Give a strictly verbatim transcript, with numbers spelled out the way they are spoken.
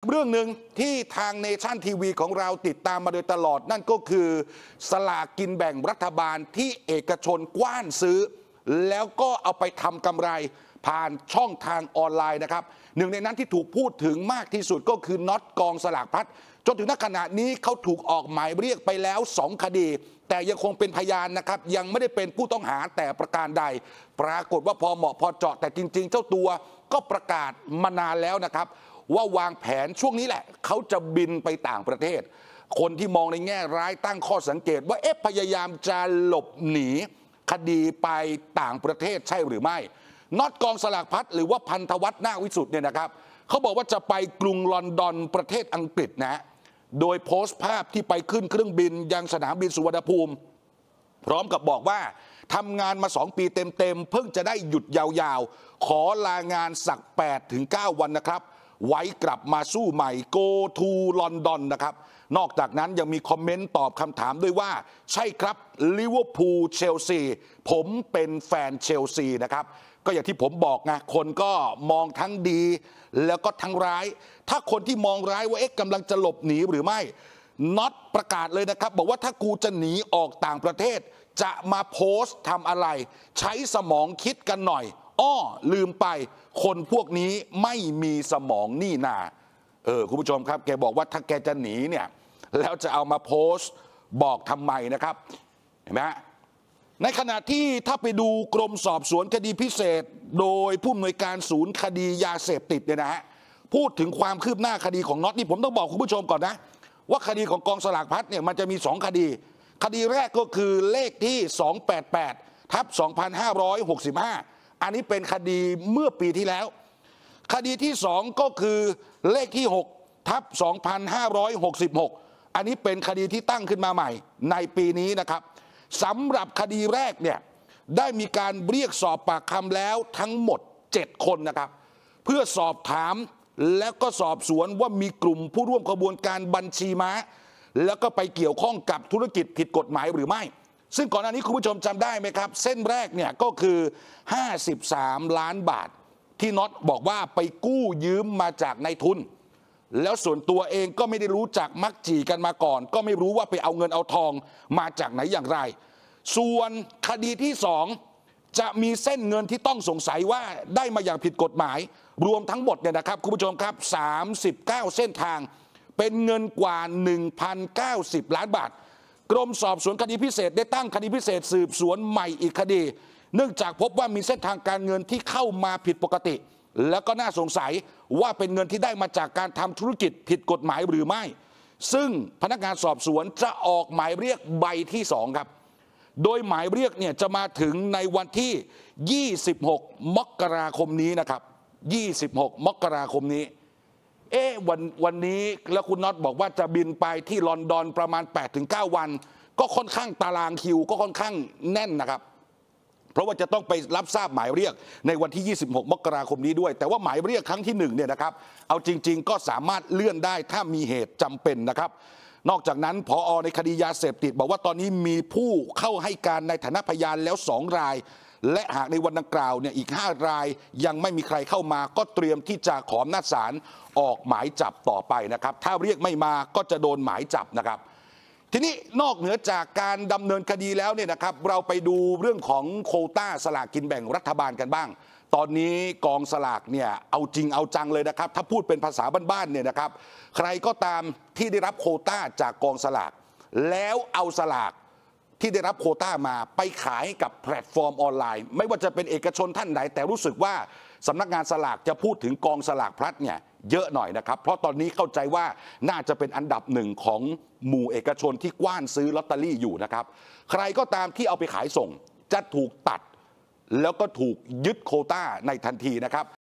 เรื่องหนึ่งที่ทางเนชั่นทีวีของเราติดตามมาโดยตลอดนั่นก็คือสลากกินแบ่งรัฐบาลที่เอกชนกว้านซื้อแล้วก็เอาไปทำกำไรผ่านช่องทางออนไลน์นะครับหนึ่งในนั้นที่ถูกพูดถึงมากที่สุดก็คือน็อตกองสลากพลัดจนถึงณขณะนี้เขาถูกออกหมายเรียกไปแล้วสองคดีแต่ยังคงเป็นพยานนะครับยังไม่ได้เป็นผู้ต้องหาแต่ประการใดปรากฏว่าพอเหมาะพอเจาะแต่จริงๆเจ้าตัวก็ประกาศมานานแล้วนะครับว่าวางแผนช่วงนี้แหละเขาจะบินไปต่างประเทศคนที่มองในแง่ร้ายตั้งข้อสังเกตว่าเอ๊ะพยายามจะหลบหนีคดีไปต่างประเทศใช่หรือไม่น็อตกองสลากพลัดหรือว่าพันธวัฒน์นาควิสุทธิ์เนี่ยนะครับเขาบอกว่าจะไปกรุงลอนดอนประเทศอังกฤษนะโดยโพสต์ภาพที่ไปขึ้นเครื่องบินยังสนามบินสุวรรณภูมิพร้อมกับบอกว่าทำงานมาสองปีเต็มๆเพิ่งจะได้หยุดยาวๆขอลางานสัก แปดถึงเก้า วันนะครับไว้กลับมาสู้ใหม่ Go to London นะครับนอกจากนั้นยังมีคอมเมนต์ตอบคำถามด้วยว่าใช่ครับลิเวอร์พูลเชลซีผมเป็นแฟนเชลซีนะครับก็อย่างที่ผมบอกไงคนก็มองทั้งดีแล้วก็ทั้งร้ายถ้าคนที่มองร้ายว่าเอ๊ะกำลังจะหลบหนีหรือไม่น็อตประกาศเลยนะครับบอกว่าถ้ากูจะหนีออกต่างประเทศจะมาโพสต์ทำอะไรใช้สมองคิดกันหน่อยอ้อลืมไปคนพวกนี้ไม่มีสมองนี่นาเออคุณผู้ชมครับแกบอกว่าถ้าแกจะหนีเนี่ยแล้วจะเอามาโพสต์บอกทำไมนะครับเห็นไหมฮะในขณะที่ถ้าไปดูกรมสอบสวนคดีพิเศษโดยผู้อำนวยการศูนย์คดียาเสพติดเนี่ยนะฮะพูดถึงความคืบหน้าคดีของน็อตนี่ผมต้องบอกคุณผู้ชมก่อนนะว่าคดีของกองสลากพลัดเนี่ยมันจะมีสองคดีคดีแรกก็คือเลขที่สองแปดแปดทับสองพันห้าร้อยหกสิบห้าอันนี้เป็นคดีเมื่อปีที่แล้วคดีที่สองก็คือเลขที่หกทับสองพันห้าร้อยหกสิบหกอันนี้เป็นคดีที่ตั้งขึ้นมาใหม่ในปีนี้นะครับสำหรับคดีแรกเนี่ยได้มีการเรียกสอบปากคำแล้วทั้งหมดเจ็ดคนนะครับเพื่อสอบถามแล้วก็สอบสวนว่ามีกลุ่มผู้ร่วมขบวนการบัญชีม้าแล้วก็ไปเกี่ยวข้องกับธุรกิจผิดกฎหมายหรือไม่ซึ่งก่อนหน้านี้คุณผู้ชมจำได้ไหมครับเส้นแรกเนี่ยก็คือห้าสิบสามล้านบาทที่น็อตบอกว่าไปกู้ยืมมาจากนายทุนแล้วส่วนตัวเองก็ไม่ได้รู้จักมักจีกันมาก่อนก็ไม่รู้ว่าไปเอาเงินเอาทองมาจากไหนอย่างไรส่วนคดีที่สองจะมีเส้นเงินที่ต้องสงสัยว่าได้มาอย่างผิดกฎหมายรวมทั้งหมดเนี่ยนะครับคุณผู้ชมครับสามสิบเก้าเส้นทางเป็นเงินกว่า หนึ่งพันเก้าสิบ ล้านบาทกรมสอบสวนคดีพิเศษได้ตั้งคดีพิเศษสืบสวนใหม่อีกคดีเนื่องจากพบว่ามีเส้นทางการเงินที่เข้ามาผิดปกติแล้วก็น่าสงสัยว่าเป็นเงินที่ได้มาจากการทำธุรกิจผิดกฎหมายหรือไม่ซึ่งพนักงานสอบสวนจะออกหมายเรียกใบที่สองครับโดยหมายเรียกเนี่ยจะมาถึงในวันที่ยี่สิบหกมกราคมนี้นะครับยี่สิบหกมกราคมนี้เอ๊ะวันวันนี้แล้วคุณน็อตบอกว่าจะบินไปที่ลอนดอนประมาณ แปดถึงเก้า วันก็ค่อนข้างตารางคิวก็ค่อนข้างแน่นนะครับเพราะว่าจะต้องไปรับทราบหมายเรียกในวันที่ยี่สิบหกมกราคมนี้ด้วยแต่ว่าหมายเรียกครั้งที่หนึ่งเนี่ยนะครับเอาจริงๆก็สามารถเลื่อนได้ถ้ามีเหตุจำเป็นนะครับนอกจากนั้นผอ.ในคดียาเสพติดบอกว่าตอนนี้มีผู้เข้าให้การในฐานะพยานแล้วสองรายและหากในวันดังกล่าวเนี่ยอีกห้ารายยังไม่มีใครเข้ามาก็เตรียมที่จะขออำนาจศาลออกหมายจับต่อไปนะครับถ้าเรียกไม่มาก็จะโดนหมายจับนะครับทีนี้นอกเหนือจากการดำเนินคดีแล้วเนี่ยนะครับเราไปดูเรื่องของโควต้าสลากกินแบ่งรัฐบาลกันบ้างตอนนี้กองสลากเนี่ยเอาจริงเอาจังเลยนะครับถ้าพูดเป็นภาษาบ้านๆเนี่ยนะครับใครก็ตามที่ได้รับโควต้าจากกองสลากแล้วเอาสลากที่ได้รับโควต้ามาไปขายให้กับแพลตฟอร์มออนไลน์ไม่ว่าจะเป็นเอกชนท่านใดแต่รู้สึกว่าสำนักงานสลากจะพูดถึงกองสลากพลัดเนี่ยเยอะหน่อยนะครับเพราะตอนนี้เข้าใจว่าน่าจะเป็นอันดับหนึ่งของหมู่เอกชนที่กว้านซื้อลอตเตอรี่อยู่นะครับใครก็ตามที่เอาไปขายส่งจะถูกตัดแล้วก็ถูกยึดโควต้าในทันทีนะครับ